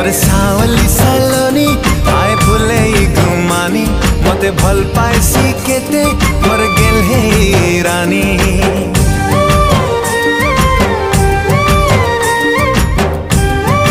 सावली सालोनी आए फुले घुमानी मते भल पाए